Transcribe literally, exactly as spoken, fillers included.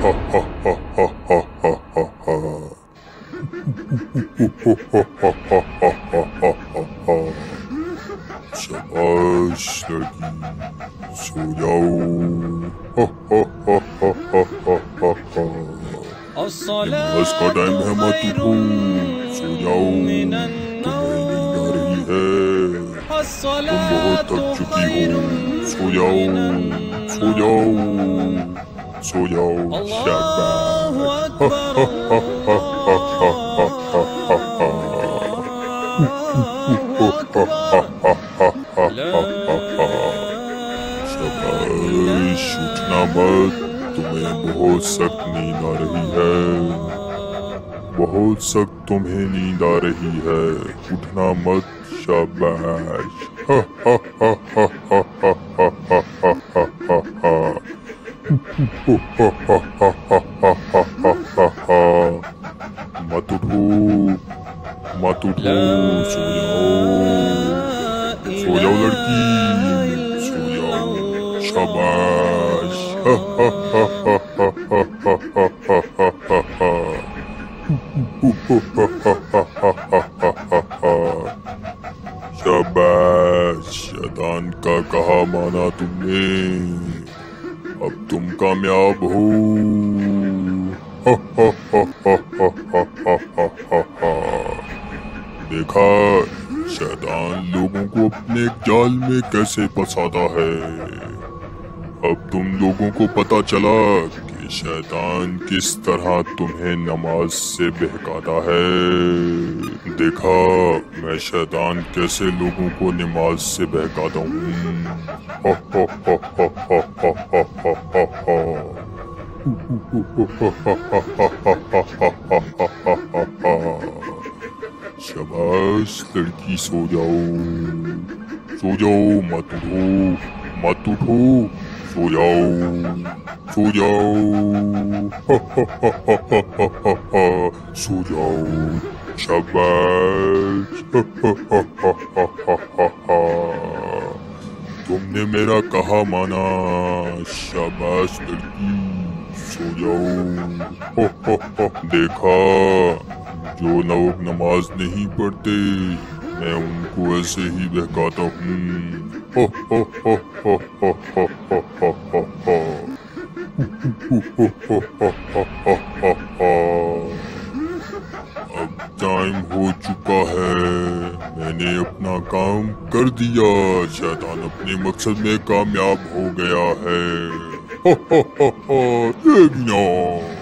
शाबाश लड़की, सो जाओ। नमाज का टाइम है, मत उठो, सो जाओ। तुम्हें नींद आ रही है, तुम बहुत थक चुकी हो, सो जाओ, सो जाओ, सो जाओ। शाबाश, उठना मत, तुम्हें बहुत सख्त नींद आ रही है, बहुत सख्त तुम्हें नींद आ रही है, उठना मत। शाबाश। मत उठो, मत उठो, सो जाओ, सो जाओ लड़की, सो जाओ। शाबाश। शाबाश, शैतान का कहा माना तुमने, अब तुम कामयाब हो। देखा, शैतान लोगों को अपने जाल में कैसे फंसाता है। अब तुम लोगों को पता चला कि शैतान किस तरह तुम्हें नमाज से बहकाता है। देखा मैं शैतान कैसे लोगों को नमाज से बहकाता हूँ। शाबाश लड़की, सो जाओ, सो जाओ, मत उठो, मत उठो, सो जाओ, सो जाओ, सो जाओ। शाबाश। तुमने मेरा कहा माना। शाबाश लड़की, सो जाओ। देखा, जो लोग नमाज नहीं पढ़ते मैं उनको ऐसे ही बहकाता हूँ। अब टाइम हो चुका है, मैंने अपना काम कर दिया, शैतान अपने मकसद में कामयाब हो गया है। ये भी ना।